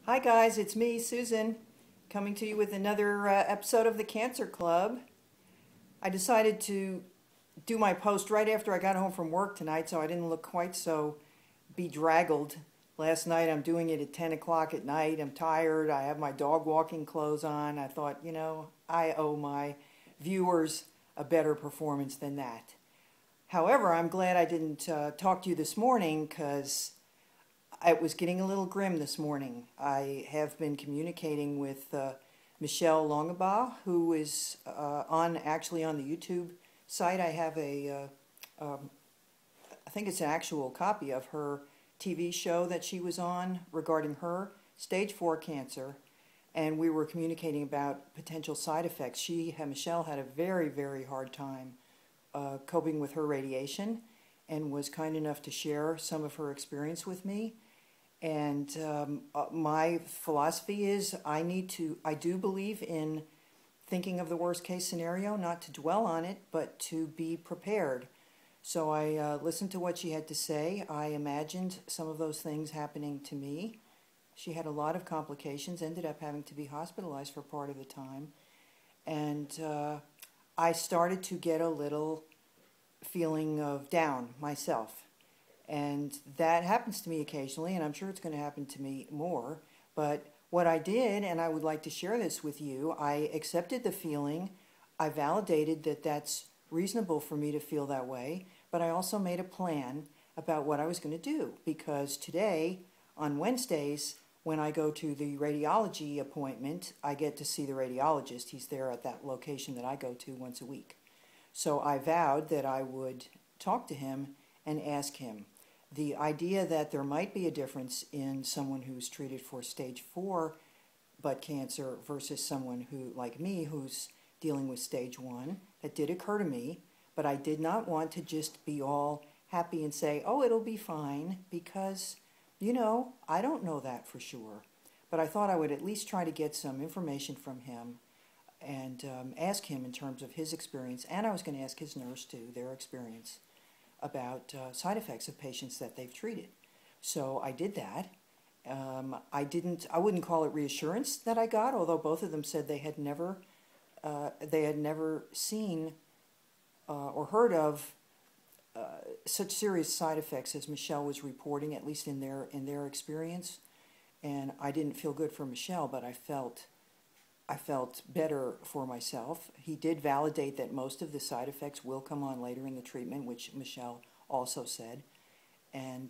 Hi guys, it's me, Susan, coming to you with another episode of the Cancer Club. I decided to do my post right after I got home from work tonight, so I didn't look quite so bedraggled. Last night I'm doing it at 10 o'clock at night. I'm tired. I have my dog walking clothes on. I thought, I owe my viewers a better performance than that. However, I'm glad I didn't talk to you this morning because it was getting a little grim this morning. I have been communicating with Michelle Longabaugh, who is actually on the YouTube site. I have I think it's an actual copy of her TV show that she was on regarding her stage 4 cancer, and we were communicating about potential side effects. Michelle had a very, very hard time coping with her radiation and was kind enough to share some of her experience with me. And my philosophy is I do believe in thinking of the worst case scenario, not to dwell on it, but to be prepared. So I listened to what she had to say. I imagined some of those things happening to me. She had a lot of complications, ended up having to be hospitalized for part of the time. And I started to get a little feeling of down myself. And that happens to me occasionally, and I'm sure it's going to happen to me more. But what I did, and I would like to share this with you, I accepted the feeling. I validated that that's reasonable for me to feel that way, but I also made a plan about what I was going to do, because today, on Wednesdays, when I go to the radiology appointment, I get to see the radiologist. He's there at that location that I go to once a week. So I vowed that I would talk to him and ask him. The idea that there might be a difference in someone who's treated for stage 4 butt cancer versus someone who, like me, who's dealing with stage 1, that did occur to me, but I did not want to just be all happy and say, oh, it'll be fine, because, I don't know that for sure. But I thought I would at least try to get some information from him and ask him in terms of his experience, and I was going to ask his nurse too, their experience about side effects of patients that they've treated. So I did that. I wouldn't call it reassurance that I got, although both of them said they had never seen or heard of such serious side effects as Michelle was reporting, at least in their experience. And I didn't feel good for Michelle, but I felt better for myself. He did validate that most of the side effects will come on later in the treatment, which Michelle also said, and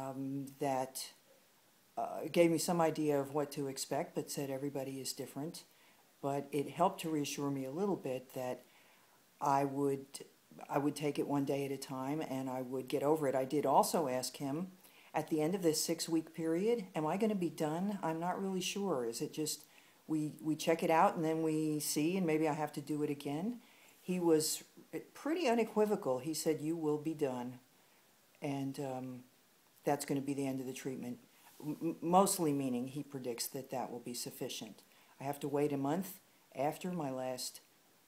that gave me some idea of what to expect, but said everybody is different. But it helped to reassure me a little bit that I would take it one day at a time and I would get over it. I did also ask him, at the end of this 6-week period, am I going to be done? I'm not really sure. Is it just we check it out and then we see, and maybe I have to do it again? He was pretty unequivocal. He said, you will be done, and that's going to be the end of the treatment. Mostly meaning he predicts that will be sufficient. I have to wait a month after my last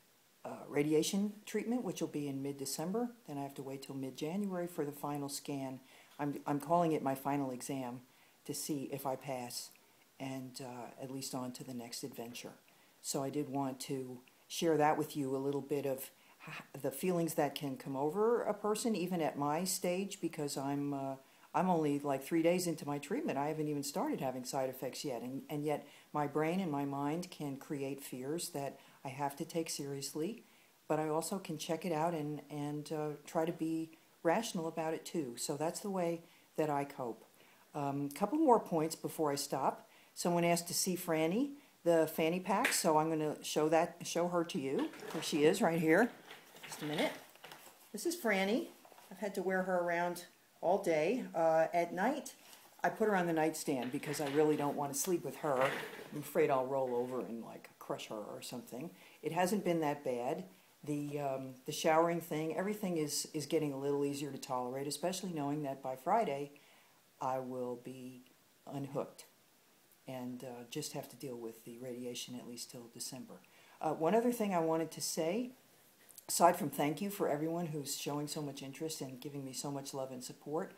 radiation treatment, which will be in mid-December. Then I have to wait till mid-January for the final scan. I'm calling it my final exam to see if I pass, and at least on to the next adventure. So I did want to share that with you, a little bit of the feelings that can come over a person, even at my stage, because I'm only like 3 days into my treatment. I haven't even started having side effects yet, and yet my brain and my mind can create fears that I have to take seriously, but I also can check it out and try to be rational about it too. So that's the way that I cope. Couple more points before I stop. Someone asked to see Franny the Fanny Pack, so I'm going to show her to you. Here she is, right here. Just a minute. This is Franny. I've had to wear her around all day. At night, I put her on the nightstand because I really don't want to sleep with her. I'm afraid I'll roll over and like crush her or something. It hasn't been that bad. The showering thing, everything is getting a little easier to tolerate, especially knowing that by Friday I will be unhooked and just have to deal with the radiation at least till December. One other thing I wanted to say, aside from thank you for everyone who's showing so much interest and giving me so much love and support,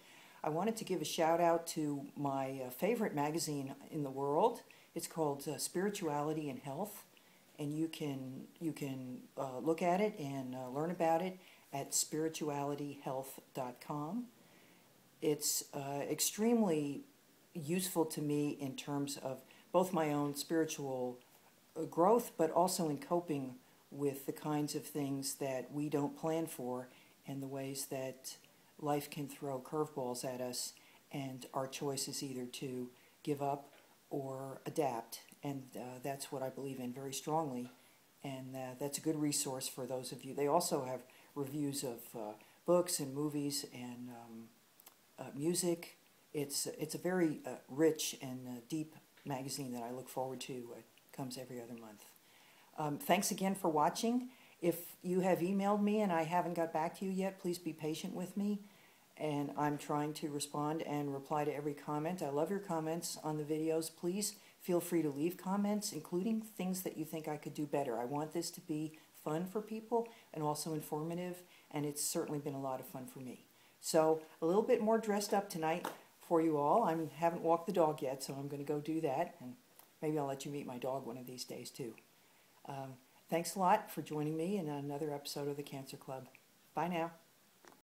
I wanted to give a shout out to my favorite magazine in the world. It's called Spirituality and Health, and you can look at it and learn about it at spiritualityhealth.com. It's extremely useful to me in terms of both my own spiritual growth, but also in coping with the kinds of things that we don't plan for and the ways that life can throw curveballs at us, and our choice is either to give up or adapt. And that's what I believe in very strongly, and that's a good resource for those of you. They also have reviews of books and movies and music. It's a very rich and deep magazine that I look forward to. It comes every other month. Thanks again for watching. If you have emailed me and I haven't got back to you yet, please be patient with me. And I'm trying to respond and reply to every comment. I love your comments on the videos. Please feel free to leave comments, including things that you think I could do better. I want this to be fun for people and also informative, and it's certainly been a lot of fun for me. So a little bit more dressed up tonight for you all. I haven't walked the dog yet, so I'm going to go do that, and maybe I'll let you meet my dog one of these days too. Thanks a lot for joining me in another episode of the Cancer Club. Bye now.